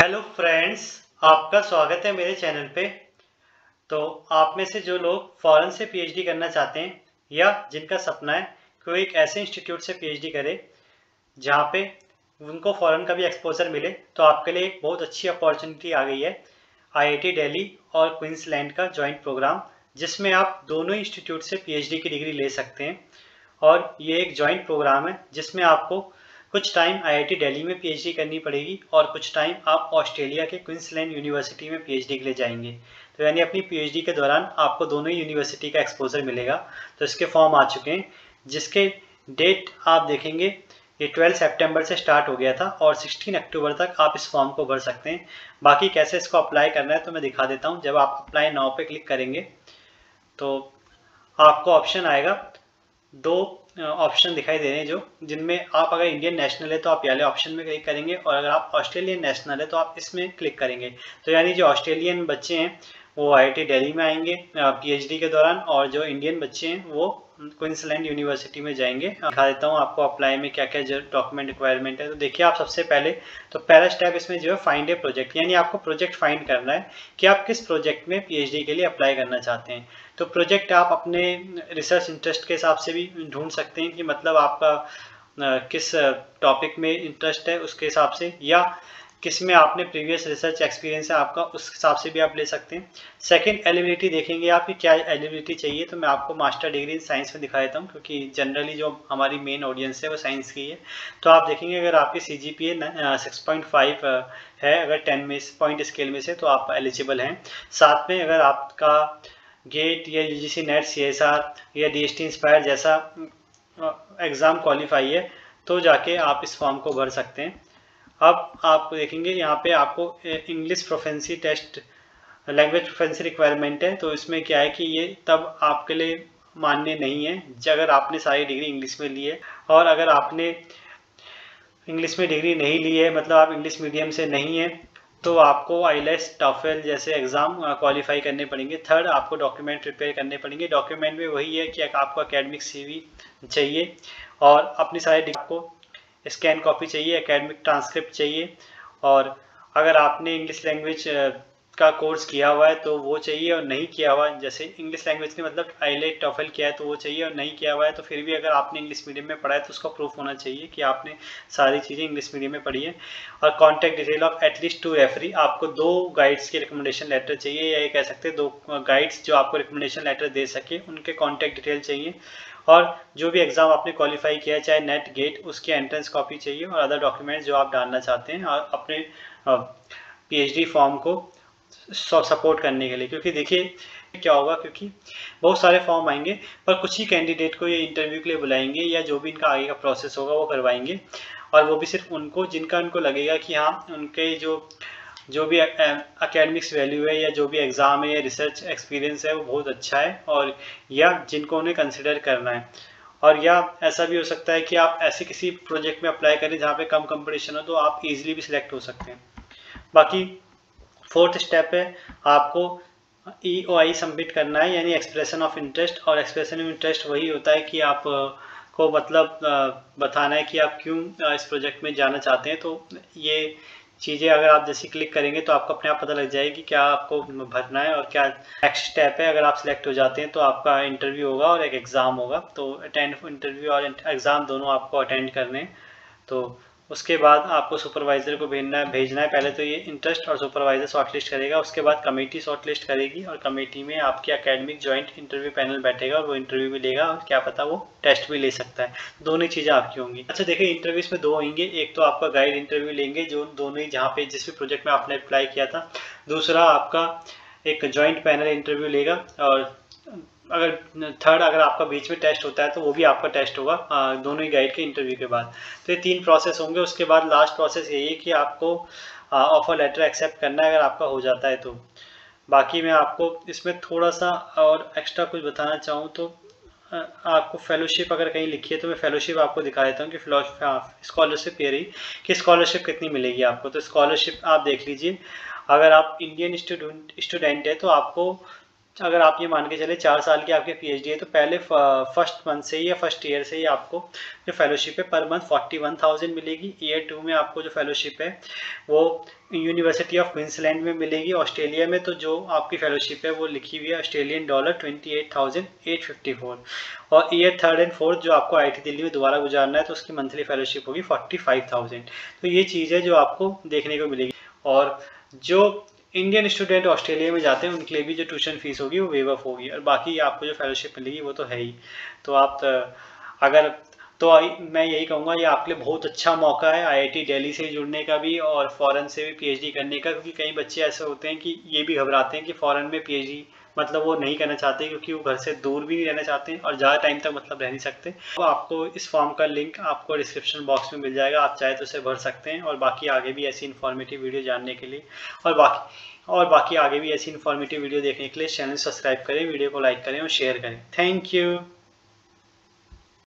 Hello friends, आपका स्वागत है मेरे चैनल पे। तो आप में से जो लोग फ़ॉरेन से पीएचडी करना चाहते हैं या जिनका सपना है कि वो एक ऐसे इंस्टीट्यूट से पीएचडी करे जहाँ पे उनको फ़ॉरेन का भी एक्सपोज़र मिले, तो आपके लिए एक बहुत अच्छी अपॉर्चुनिटी आ गई है। आईआईटी दिल्ली और क्वींसलैंड का जॉइंट प्रोग्राम, जिसमें आप दोनों इंस्टीट्यूट से पीएचडी की डिग्री ले सकते हैं। और ये एक जॉइंट प्रोग्राम है जिसमें आपको कुछ टाइम आईआईटी दिल्ली में पीएचडी करनी पड़ेगी और कुछ टाइम आप ऑस्ट्रेलिया के क्वींसलैंड यूनिवर्सिटी में पीएचडी के लिए जाएंगे। तो यानी अपनी पीएचडी के दौरान आपको दोनों ही यूनिवर्सिटी का एक्सपोजर मिलेगा। तो इसके फॉर्म आ चुके हैं, जिसके डेट आप देखेंगे ये 12 सितंबर से स्टार्ट हो गया था और 16 अक्टूबर तक आप इस फॉर्म को भर सकते हैं। बाकी कैसे इसको अप्लाई करना है तो मैं दिखा देता हूँ। जब आप अप्लाई नाउ पे क्लिक करेंगे तो आपको ऑप्शन आएगा, दो ऑप्शन दिखाई दे रहे हैं जो जिनमें आप अगर इंडियन नेशनल है तो आप वाले ऑप्शन में क्लिक करेंगे और अगर आप ऑस्ट्रेलियन नेशनल है तो आप इसमें क्लिक करेंगे। तो यानी जो ऑस्ट्रेलियन बच्चे हैं वो आईआईटी दिल्ली में आएंगे पीएचडी के दौरान, और जो इंडियन बच्चे हैं वो क्वींसलैंड यूनिवर्सिटी में जाएंगे। दिखा देता हूँ आपको अप्लाई में क्या क्या जो डॉक्यूमेंट रिक्वायरमेंट है। तो देखिए, आप सबसे पहले तो पहला स्टेप इसमें जो है फाइंड ए प्रोजेक्ट, यानी आपको प्रोजेक्ट फाइंड करना है कि आप किस प्रोजेक्ट में पीएचडी के लिए अप्लाई करना चाहते हैं। तो प्रोजेक्ट आप अपने रिसर्च इंटरेस्ट के हिसाब से भी ढूंढ सकते हैं कि मतलब आपका किस टॉपिक में इंटरेस्ट है उसके हिसाब से, या किस में आपने प्रीवियस रिसर्च एक्सपीरियंस है आपका, उस हिसाब से भी आप ले सकते हैं। सेकंड, एलिजिबिलिटी देखेंगे आप कि क्या एलिजिबिलिटी चाहिए। तो मैं आपको मास्टर डिग्री इन साइंस में दिखा देता हूँ, क्योंकि जनरली जो हमारी मेन ऑडियंस है वो साइंस की है। तो आप देखेंगे अगर आपकी CGPA 6.5 है, अगर 10 में पॉइंट स्केल में से, तो आप एलिजिबल हैं। साथ में अगर आपका गेट या यूजीसी नेट CSR या DST इंस्पायर जैसा एग्ज़ाम क्वालिफाई है तो जाके आप इस फॉर्म को भर सकते हैं। अब आप देखेंगे यहाँ पे आपको English proficiency test, language proficiency requirement है। तो इसमें क्या है कि ये तब आपके लिए मान्य नहीं है अगर आपने सारी डिग्री इंग्लिश में ली है, और अगर आपने इंग्लिश में डिग्री नहीं ली है, मतलब आप इंग्लिश मीडियम से नहीं है, तो आपको आईलेट्स टॉफल जैसे एग्ज़ाम क्वालिफाई करने पड़ेंगे। थर्ड, आपको डॉक्यूमेंट प्रिपेयर करने पड़ेंगे। डॉक्यूमेंट में वही है कि आपको एकेडमिक CV चाहिए और अपनी सारी डिग्री को स्कैन कॉपी चाहिए, एकेडमिक ट्रांसक्रिप्ट चाहिए, और अगर आपने इंग्लिश लैंग्वेज का कोर्स किया हुआ है तो वो चाहिए, और नहीं किया हुआ जैसे इंग्लिश लैंग्वेज के मतलब आईलेट टॉफल किया है तो वो चाहिए, और नहीं किया हुआ है तो फिर भी अगर आपने इंग्लिश मीडियम में पढ़ा है तो उसका प्रूफ होना चाहिए कि आपने सारी चीज़ें इंग्लिश मीडियम में पढ़ी है। और contact detail of at least 2 referee, आपको 2 गाइड्स के रिकमेंडेशन लेटर चाहिए, या ये कह सकते हैं 2 गाइड्स जो आपको रिकमेंडेशन लेटर दे सके, उनके कॉन्टैक्ट डिटेल चाहिए। और जो भी एग्ज़ाम आपने क्वालिफाई किया है, चाहे नेट गेट, उसकी एंट्रेंस कॉपी चाहिए, और अदर डॉक्यूमेंट्स जो आप डालना चाहते हैं और अपने PhD फॉर्म को सपोर्ट करने के लिए। क्योंकि देखिए क्या होगा, क्योंकि बहुत सारे फॉर्म आएंगे पर कुछ ही कैंडिडेट को ये इंटरव्यू के लिए बुलाएंगे, या जो भी इनका आगे का प्रोसेस होगा वो करवाएंगे, और वो भी सिर्फ उनको जिनका उनको लगेगा कि हाँ उनके जो भी एकेडमिक्स वैल्यू है, या जो भी एग्ज़ाम है या रिसर्च एक्सपीरियंस है वो बहुत अच्छा है, और या जिनको उन्हें कंसिडर करना है। और या ऐसा भी हो सकता है कि आप ऐसे किसी प्रोजेक्ट में अप्लाई करें जहाँ पे कम कंपटीशन हो, तो आप इजीली भी सिलेक्ट हो सकते हैं। बाकी फोर्थ स्टेप है, आपको EOI सबमिट करना है, यानी एक्सप्रेशन ऑफ इंटरेस्ट। और एक्सप्रेशन ऑफ इंटरेस्ट वही होता है कि आप को मतलब बताना है कि आप क्यों इस प्रोजेक्ट में जाना चाहते हैं। तो ये चीज़ें अगर आप जैसे क्लिक करेंगे तो आपको अपने आप पता लग जाएगी क्या आपको भरना है और क्या नेक्स्ट स्टेप है। अगर आप सिलेक्ट हो जाते हैं तो आपका इंटरव्यू होगा और एक एग्ज़ाम होगा। तो इंटरव्यू और एग्ज़ाम दोनों आपको अटेंड करने हैं। तो उसके बाद आपको सुपरवाइज़र को भेजना है। पहले तो ये इंटरेस्ट और सुपरवाइज़र शॉर्टलिस्ट करेगा, उसके बाद कमेटी शॉर्टलिस्ट करेगी, और कमेटी में आपके एकेडमिक जॉइंट इंटरव्यू पैनल बैठेगा और वो इंटरव्यू भी लेगा, और क्या पता वो टेस्ट भी ले सकता है। दोनों ही चीज़ें आपकी होंगी। अच्छा देखिए, इंटरव्यूज़ में 2 होंगे, एक तो आपका गाइड इंटरव्यू लेंगे जो दोनों ही जहाँ पे जिस भी प्रोजेक्ट में आपने अप्लाई किया था, दूसरा आपका एक जॉइंट पैनल इंटरव्यू लेगा, और अगर थर्ड अगर आपका बीच में टेस्ट होता है तो वो भी आपका टेस्ट होगा दोनों ही गाइड के इंटरव्यू के बाद। तो ये 3 प्रोसेस होंगे। उसके बाद लास्ट प्रोसेस यही है कि आपको ऑफर लेटर एक्सेप्ट करना है अगर आपका हो जाता है तो। बाकी मैं आपको इसमें थोड़ा सा और एक्स्ट्रा कुछ बताना चाहूँ तो आपको फेलोशिप अगर कहीं लिखी है तो मैं फेलोशिप आपको दिखा देता हूँ कि स्कॉलरशिप ये रही कि स्कॉलरशिप कितनी मिलेगी आपको। तो स्कॉलरशिप आप देख लीजिए, अगर आप इंडियन स्टूडेंट है तो आपको अगर आप ये मान के चले 4 साल की आपकी पीएचडी है तो पहले फर्स्ट मंथ से ही या फर्स्ट ईयर से ही आपको जो फेलोशिप है पर मंथ 41,000 मिलेगी। ईयर 2 में आपको जो फेलोशिप है वो यूनिवर्सिटी ऑफ क्वींसलैंड में मिलेगी ऑस्ट्रेलिया में। तो जो आपकी फेलोशिप है वो लिखी हुई है ऑस्ट्रेलियन डॉलर 28,854। और ईयर 3 एंड 4 जो आपको आईआईटी दिल्ली में दोबारा गुजारना है तो उसकी मंथली फेलोशिप होगी 45,000। तो ये चीज़ है जो आपको देखने को मिलेगी। और जो इंडियन स्टूडेंट ऑस्ट्रेलिया में जाते हैं उनके लिए भी जो ट्यूशन फीस होगी वो वेव ऑफ होगी, और बाकी आपको जो फेलोशिप मिलेगी वो तो है ही। तो आप अगर तो मैं यही कहूँगा ये आपके लिए बहुत अच्छा मौका है आईआईटी दिल्ली से जुड़ने का भी और फॉरेन से भी पीएचडी करने का, क्योंकि कई बच्चे ऐसे होते हैं कि ये भी घबराते हैं कि फॉरेन में पीएचडी मतलब वो नहीं करना चाहते क्योंकि वो घर से दूर भी नहीं रहना चाहते और ज़्यादा टाइम तक मतलब रह नहीं सकते। तो आपको इस फॉर्म का लिंक आपको डिस्क्रिप्शन बॉक्स में मिल जाएगा, आप चाहे तो उसे भर सकते हैं। और बाकी आगे भी ऐसी इन्फॉर्मेटिव वीडियो जानने के लिए और बाकी आगे भी ऐसी इन्फॉर्मेटिव वीडियो देखने के लिए चैनल सब्सक्राइब करें, वीडियो को लाइक करें और शेयर करें। Thank you.